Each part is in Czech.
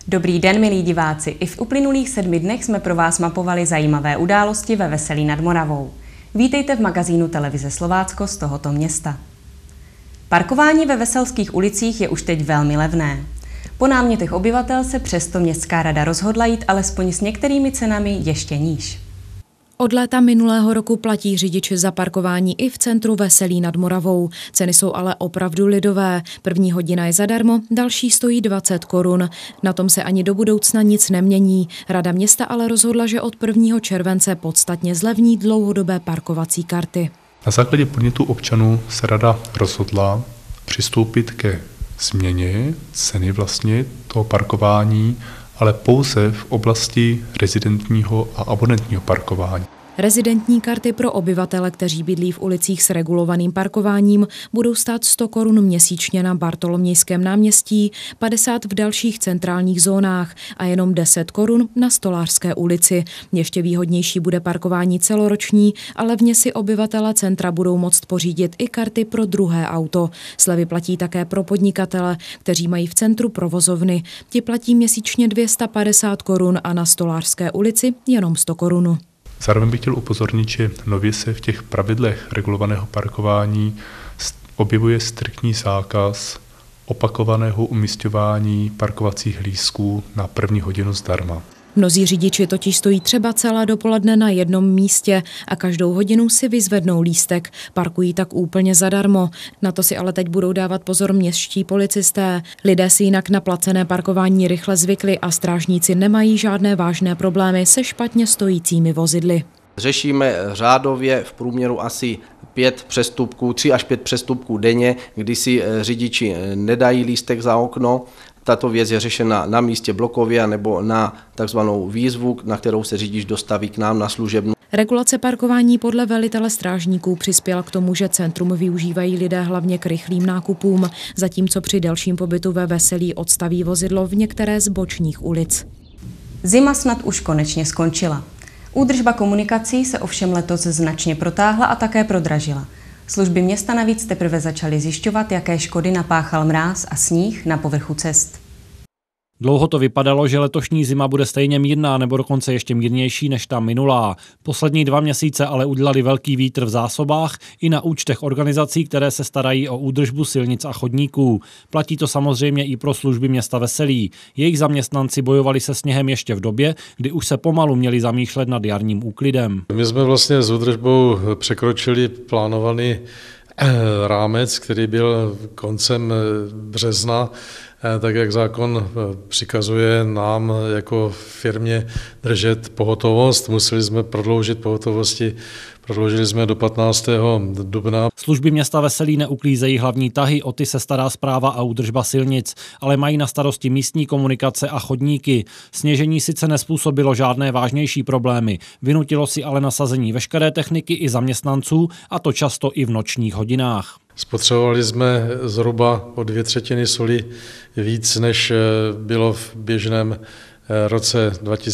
Dobrý den, milí diváci. I v uplynulých 7 dnech jsme pro vás mapovali zajímavé události ve Veselí nad Moravou. Vítejte v magazínu Televize Slovácko z tohoto města. Parkování ve veselských ulicích je už teď velmi levné. Po námětech obyvatel se přesto městská rada rozhodla jít alespoň s některými cenami ještě níž. Od léta minulého roku platí řidiči za parkování i v centru Veselí nad Moravou. Ceny jsou ale opravdu lidové. První hodina je zadarmo, další stojí 20 korun. Na tom se ani do budoucna nic nemění. Rada města ale rozhodla, že od 1. července podstatně zlevní dlouhodobé parkovací karty. Na základě podnětu občanů se rada rozhodla přistoupit ke změně ceny vlastně toho parkování, ale pouze v oblasti rezidentního a abonentního parkování. Rezidentní karty pro obyvatele, kteří bydlí v ulicích s regulovaným parkováním, budou stát 100 korun měsíčně na Bartolomějském náměstí, 50 v dalších centrálních zónách a jenom 10 korun na Stolářské ulici. Ještě výhodnější bude parkování celoroční, ale levně si obyvatele centra budou moct pořídit i karty pro druhé auto. Slevy platí také pro podnikatele, kteří mají v centru provozovny. Ti platí měsíčně 250 korun a na Stolářské ulici jenom 100 korun. Zároveň bych chtěl upozornit, že nově se v těch pravidlech regulovaného parkování objevuje striktní zákaz opakovaného umisťování parkovacích lístků na první hodinu zdarma. Mnozí řidiči totiž stojí třeba celé dopoledne na jednom místě a každou hodinu si vyzvednou lístek. Parkují tak úplně zadarmo. Na to si ale teď budou dávat pozor městští policisté. Lidé si jinak na placené parkování rychle zvykli a strážníci nemají žádné vážné problémy se špatně stojícími vozidly. Řešíme řádově v průměru asi 3 až 5 přestupků denně, kdy si řidiči nedají lístek za okno. Tato věc je řešena na místě blokově nebo na takzvanou výzvu, na kterou se řidič dostaví k nám na služebnu. Regulace parkování podle velitele strážníků přispěla k tomu, že centrum využívají lidé hlavně k rychlým nákupům, zatímco při delším pobytu ve Veselí odstaví vozidlo v některé z bočních ulic. Zima snad už konečně skončila. Údržba komunikací se ovšem letos značně protáhla a také prodražila. Služby města navíc teprve začaly zjišťovat, jaké škody napáchal mráz a sníh na povrchu cest. Dlouho to vypadalo, že letošní zima bude stejně mírná nebo dokonce ještě mírnější než ta minulá. Poslední 2 měsíce ale udělali velký vítr v zásobách i na účtech organizací, které se starají o údržbu silnic a chodníků. Platí to samozřejmě i pro služby města Veselí. Jejich zaměstnanci bojovali se sněhem ještě v době, kdy už se pomalu měli zamýšlet nad jarním úklidem. My jsme vlastně s údržbou překročili plánovaný rámec, který byl koncem března, tak jak zákon přikazuje nám jako firmě držet pohotovost. Museli jsme prodloužit pohotovosti, prodloužili jsme do 15. dubna. Služby města Veselí neuklízejí hlavní tahy, o ty se stará správa a údržba silnic, ale mají na starosti místní komunikace a chodníky. Sněžení sice nezpůsobilo žádné vážnější problémy, vynutilo si ale nasazení veškeré techniky i zaměstnanců, a to často i v nočních hodinách. Spotřebovali jsme zhruba o 2/3 soli víc, než bylo v běžném roce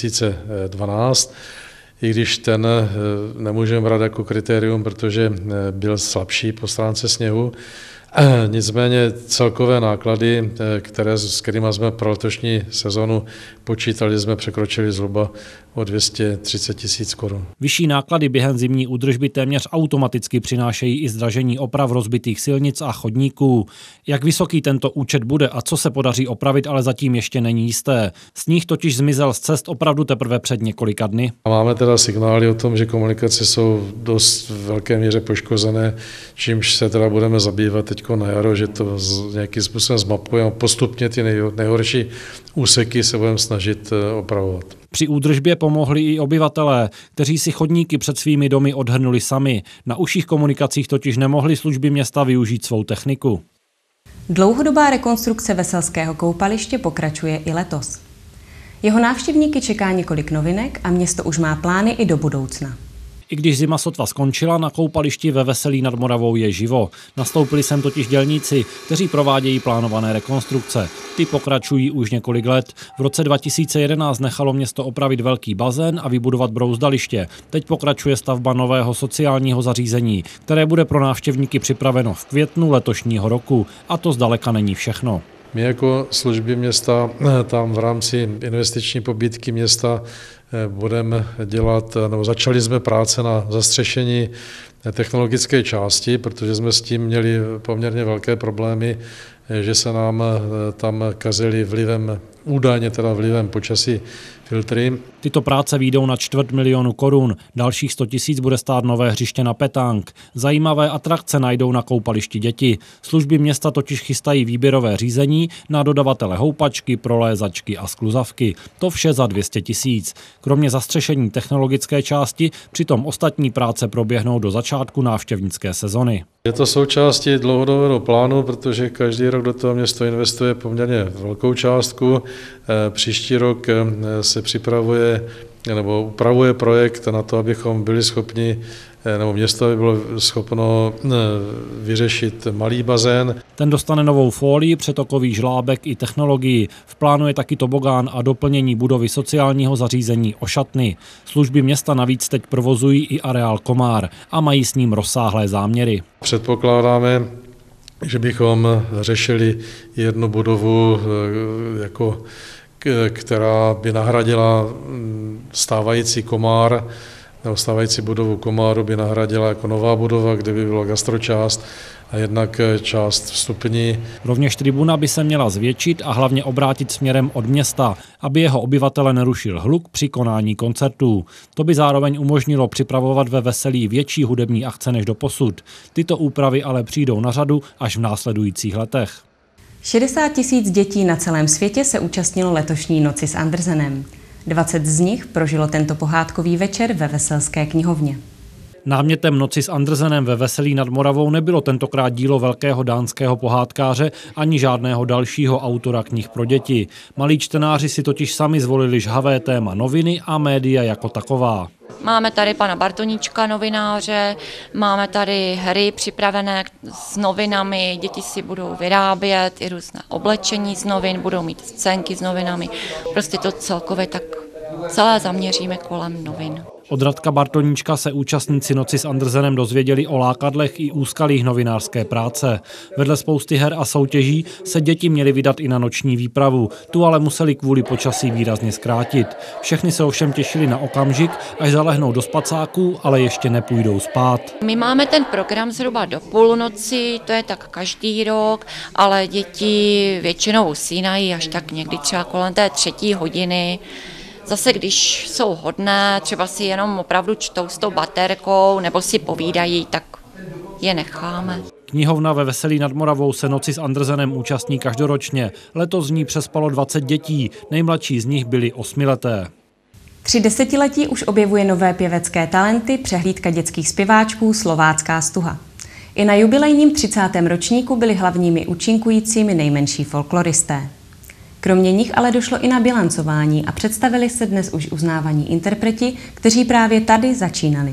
2012, i když ten nemůžeme brát jako kritérium, protože byl slabší po stránce sněhu. Nicméně celkové náklady, s kterými jsme pro letošní sezonu počítali, jsme překročili zhruba o 230 000 korun. Vyšší náklady během zimní údržby téměř automaticky přinášejí i zdražení oprav rozbitých silnic a chodníků. Jak vysoký tento účet bude a co se podaří opravit, ale zatím ještě není jisté. Sníh totiž zmizel z cest opravdu teprve před několika dny. Máme teda signály o tom, že komunikace jsou dost v velké míře poškozené, čímž se teda budeme zabývat teď na jaro, že to nějakým způsobem zmapujeme a postupně ty nejhorší úseky se budeme snažit opravovat. Při údržbě pomohli i obyvatelé, kteří si chodníky před svými domy odhrnuli sami. Na užších komunikacích totiž nemohly služby města využít svou techniku. Dlouhodobá rekonstrukce Veselského koupaliště pokračuje i letos. Jeho návštěvníky čeká několik novinek a město už má plány i do budoucna. I když zima sotva skončila, na koupališti ve Veselí nad Moravou je živo. Nastoupili sem totiž dělníci, kteří provádějí plánované rekonstrukce. Ty pokračují už několik let. V roce 2011 nechalo město opravit velký bazén a vybudovat brouzdaliště. Teď pokračuje stavba nového sociálního zařízení, které bude pro návštěvníky připraveno v květnu letošního roku. A to zdaleka není všechno. My jako služby města tam v rámci investiční pobídky města budeme dělat, nebo začali jsme práce na zastřešení technologické části, protože jsme s tím měli poměrně velké problémy, že se nám tam kazily údajně vlivem počasí filtry. Tyto práce výjdou na 250 000 korun, dalších 100 000 bude stát nové hřiště na petánk. Zajímavé atrakce najdou na koupališti děti. Služby města totiž chystají výběrové řízení na dodavatele houpačky, prolézačky a skluzavky. To vše za 200 000. Kromě zastřešení technologické části, přitom ostatní práce proběhnou do začátku návštěvnické sezony. Je to součástí dlouhodobého plánu, protože každý rok do toho město investuje poměrně velkou částku. Příští rok se připravuje nebo upravuje projekt na to, abychom byli schopni, nebo město by bylo schopno vyřešit malý bazén. Ten dostane novou fólii, přetokový žlábek i technologii. V plánu je taky tobogán a doplnění budovy sociálního zařízení o šatny. Služby města navíc teď provozují i areál Komár a mají s ním rozsáhlé záměry. Předpokládáme, že bychom řešili jednu budovu, která by nahradila stávající Komár, nebo stávající budovu Komáru by nahradila jako nová budova, kde by byla gastročást a jednak část vstupní. Rovněž tribuna by se měla zvětšit a hlavně obrátit směrem od města, aby jeho obyvatele nerušil hluk při konání koncertů. To by zároveň umožnilo připravovat ve Veselí větší hudební akce než doposud. Tyto úpravy ale přijdou na řadu až v následujících letech. 60 000 dětí na celém světě se účastnilo letošní Noci s Andersenem. 20 z nich prožilo tento pohádkový večer ve Veselské knihovně. Námětem Noci s Andersenem ve Veselí nad Moravou nebylo tentokrát dílo velkého dánského pohádkáře ani žádného dalšího autora knih pro děti. Malí čtenáři si totiž sami zvolili žhavé téma noviny a média jako taková. Máme tady pana Bartoníčka, novináře, máme tady hry připravené s novinami, děti si budou vyrábět i různé oblečení z novin, budou mít scénky s novinami, prostě to celkově tak celé zaměříme kolem novin. Od Radka Bartoníčka se účastníci Noci s Andersenem dozvěděli o lákadlech i úskalích novinářské práce. Vedle spousty her a soutěží se děti měly vydat i na noční výpravu. Tu ale museli kvůli počasí výrazně zkrátit. Všechny se ovšem těšili na okamžik, až zalehnou do spacáků, ale ještě nepůjdou spát. My máme ten program zhruba do půlnoci, to je tak každý rok, ale děti většinou usínají až tak někdy třeba kolem té 3. hodiny. Zase, když jsou hodné, třeba si jenom opravdu čtou s tou baterkou nebo si povídají, tak je necháme. Knihovna ve Veselí nad Moravou se Noci s Andersenem účastní každoročně. Letos z ní přespalo 20 dětí, nejmladší z nich byly 8leté. 3 desetiletí už objevuje nové pěvecké talenty přehlídka dětských zpěváčků Slovácká stuha. I na jubilejním 30. ročníku byli hlavními účinkujícími nejmenší folkloristé. Kromě nich ale došlo i na bilancování a představili se dnes už uznávaní interpreti, kteří právě tady začínali.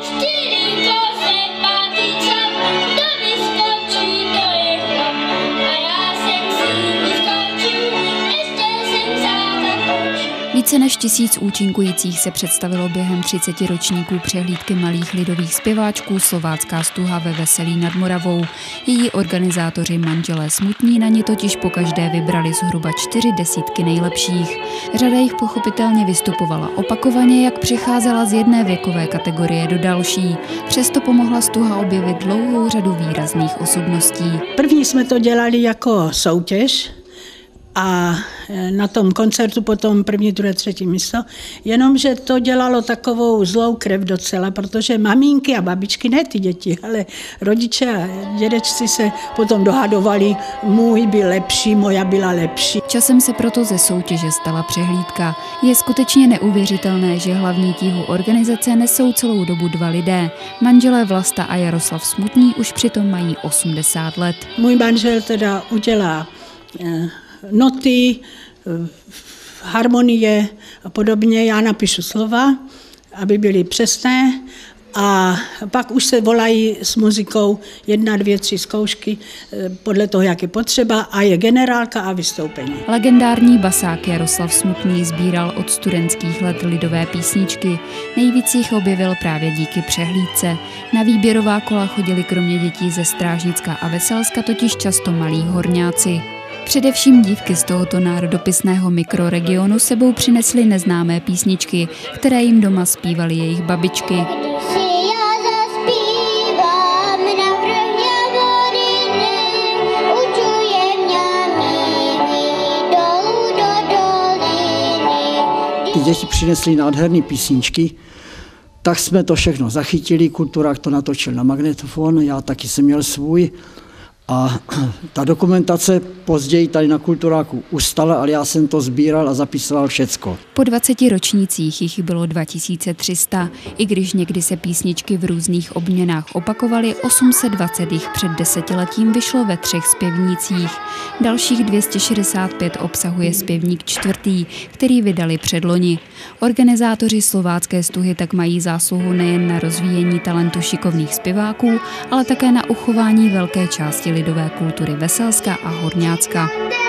Více než 1000 účinkujících se představilo během 30 ročníků přehlídky malých lidových zpěváčků Slovácká stuha ve Veselí nad Moravou. Její organizátoři manželé Smutní na ni totiž pokaždé vybrali zhruba 40 nejlepších. Řada jich pochopitelně vystupovala opakovaně, jak přicházela z jedné věkové kategorie do další. Přesto pomohla stuha objevit dlouhou řadu výrazných osobností. První jsme to dělali jako soutěž, a na tom koncertu potom 1., 2., 3. místo, jenomže to dělalo takovou zlou krev docela, protože maminky a babičky, ne ty děti, ale rodiče a dědečci se potom dohadovali, můj byl lepší, moja byla lepší. Časem se proto ze soutěže stala přehlídka. Je skutečně neuvěřitelné, že hlavní tíhu organizace nesou celou dobu 2 lidé. Manželé Vlasta a Jaroslav Smutní už přitom mají 80 let. Můj manžel teda udělá noty, harmonie a podobně. Já napíšu slova, aby byly přesné a pak už se volají s muzikou 1, 2, 3 zkoušky podle toho, jak je potřeba a je generálka a vystoupení. Legendární basák Jaroslav Smutný sbíral od studentských let lidové písničky. Nejvíc jich objevil právě díky přehlídce. Na výběrová kola chodili kromě dětí ze Strážnicka a Veselska totiž často malí horňáci. Především dívky z tohoto národopisného mikroregionu sebou přinesly neznámé písničky, které jim doma zpívaly jejich babičky. Ty děti přinesly nádherné písničky, tak jsme to všechno zachytili, Kulturák to natočil na magnetofon, já taky jsem měl svůj a ta dokumentace později tady na Kulturáku ustala, ale já jsem to sbíral a zapisoval všecko. Po 20 ročnících jich bylo 2300, i když někdy se písničky v různých obměnách opakovaly, 820 jich před desetiletím vyšlo ve 3 zpěvnících. Dalších 265 obsahuje zpěvník čtvrtý, který vydali předloni. Organizátoři slovácké stuhy tak mají zásluhu nejen na rozvíjení talentu šikovných zpěváků, ale také na uchování velké části lidové kultury Veselska a Horňácka.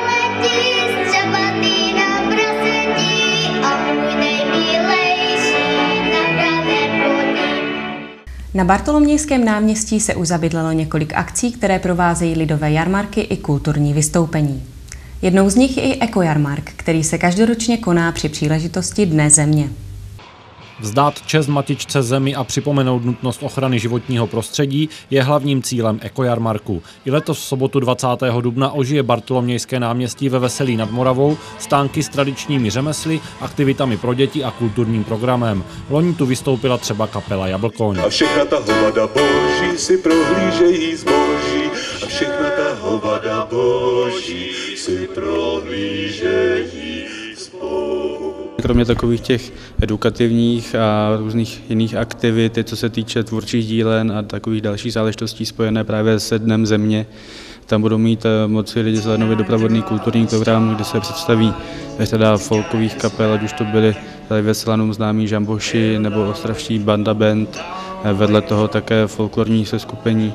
Na Bartolomějském náměstí se už zabydlelo několik akcí, které provázejí lidové jarmarky i kulturní vystoupení. Jednou z nich je i ekojarmark, který se každoročně koná při příležitosti Dne země. Vzdát čest matičce zemi a připomenout nutnost ochrany životního prostředí je hlavním cílem ekojarmarku. I letos v sobotu 20. dubna ožije Bartolomějské náměstí ve Veselí nad Moravou stánky s tradičními řemesly, aktivitami pro děti a kulturním programem. Loni tu vystoupila třeba kapela Jablkoň. A všechna ta hovada boží si prohlížejí zboží. A všechna ta hovada boží si prohlížejí zboží. Kromě takových těch edukativních a různých jiných aktivit, co se týče tvůrčích dílen a takových dalších záležitostí spojené právě se Dnem země, tam budou mít moci lidi zhlédnout doprovodný kulturní program, kde se představí řada folkových kapel, ať už to byly tady ve Selanum známí Žamboši nebo ostravští Banda Band, vedle toho také folklorní seskupení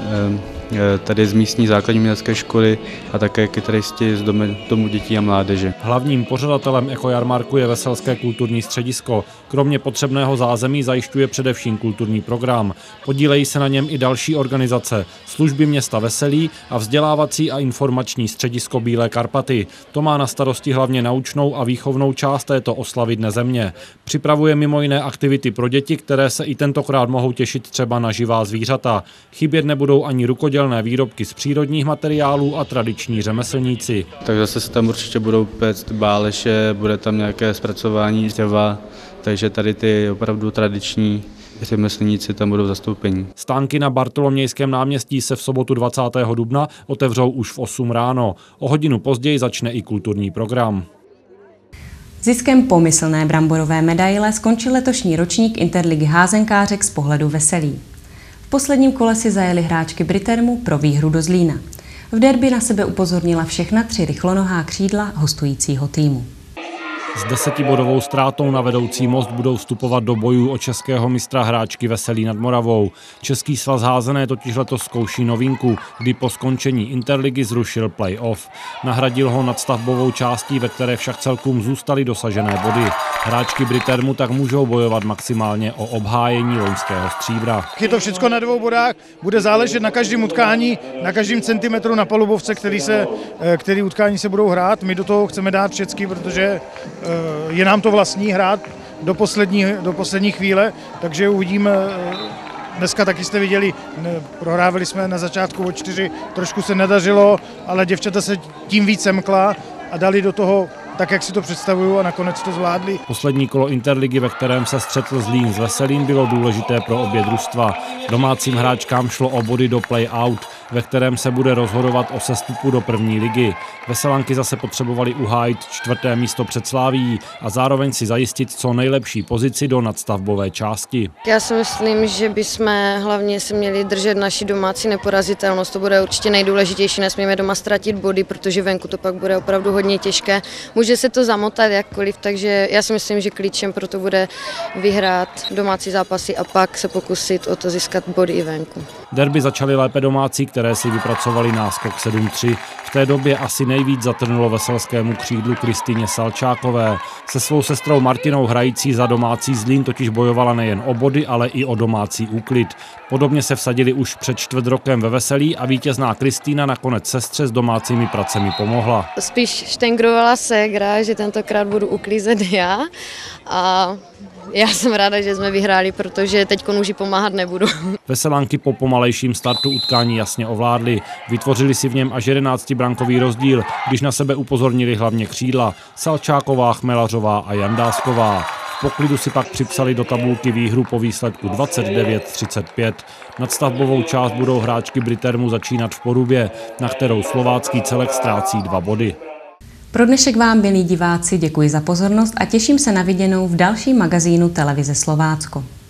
tady z místní základní umělecké školy a také kytaristi z domu dětí a mládeže. Hlavním pořadatelem ekojarmarku je Veselské kulturní středisko. Kromě potřebného zázemí zajišťuje především kulturní program. Podílejí se na něm i další organizace, služby města Veselí a vzdělávací a informační středisko Bílé Karpaty. To má na starosti hlavně naučnou a výchovnou část této oslavy Dne země. Připravuje mimo jiné aktivity pro děti, které se i tentokrát mohou těšit třeba na živá zvířata. Chybět nebudou ani rukodělné výrobky z přírodních materiálů a tradiční řemeslníci. Takže zase se tam určitě budou péct báleše, bude tam nějaké zpracování dřeva, takže tady ty opravdu tradiční řemeslníci tam budou zastoupení. Stánky na Bartolomějském náměstí se v sobotu 20. dubna otevřou už v 8 ráno. O hodinu později začne i kulturní program. Ziskem pomyslné bramborové medaile skončil letošní ročník Interligy házenkářek z pohledu Veselí. V posledním kole si zajeli hráčky Britermu pro výhru do Zlína. V derby na sebe upozornila všechna 3 rychlonohá křídla hostujícího týmu. S 10bodovou ztrátou na vedoucí most budou vstupovat do bojů o českého mistra hráčky Veselí nad Moravou. Český svaz házené totiž letos zkouší novinku, kdy po skončení Interligy zrušil play-off. Nahradil ho nadstavbovou částí, ve které však celkům zůstaly dosažené body. Hráčky Britermu tak můžou bojovat maximálně o obhájení loňského stříbra. Je to všechno na 2 bodách, bude záležet na každém utkání, na každém centimetru na palubovce, který utkání se budou hrát. My do toho chceme dát všechny, protože je nám to vlastní hrát do poslední chvíle, takže uvidíme. Dneska taky jste viděli, prohrávali jsme na začátku o 4, trošku se nedařilo, ale děvčata se tím víc semkla a dali do toho tak, jak si to představuju, a nakonec to zvládli. Poslední kolo Interligy, ve kterém se střetl Zlín s Veselím, bylo důležité pro obě družstva. Domácím hráčkám šlo o body do play-out, ve kterém se bude rozhodovat o sestupu do první ligy. Veselanky zase potřebovali uhájit 4. místo před Slávií a zároveň si zajistit co nejlepší pozici do nadstavbové části. Já si myslím, že bychom hlavně se měli držet naši domácí neporazitelnost. To bude určitě nejdůležitější, nesmíme doma ztratit body, protože venku to pak bude opravdu hodně těžké. Může se to zamotat jakkoliv, takže já si myslím, že klíčem pro to bude vyhrát domácí zápasy a pak se pokusit o to získat body i venku. Derby začaly lépe domácí, které si vypracovali náskok 7-3. V té době asi nejvíc zatrnulo veselskému křídlu Kristýně Salčákové. Se svou sestrou Martinou hrající za domácí Zlín totiž bojovala nejen o body, ale i o domácí úklid. Podobně se vsadili už před čtvrt rokem ve Veselí a vítězná Kristýna nakonec sestře s domácími pracemi pomohla. Spíš štengrovala ségra, že tentokrát budu uklízet já a já jsem ráda, že jsme vyhráli, protože teď už jí pomáhat nebudu. Veselánky po pomalejším startu utkání jasně ovládly. Vytvořili si v něm až 11brankový rozdíl, když na sebe upozornili hlavně křídla Salčáková, Chmelařová a Jandásková. V poklidu si pak připsali do tabulky výhru po výsledku 29-35. Nadstavbovou část budou hráčky Britermu začínat v Porubě, na kterou slovácký celek ztrácí 2 body. Pro dnešek vám, milí diváci, děkuji za pozornost a těším se na viděnou v dalším magazínu Televize Slovácko.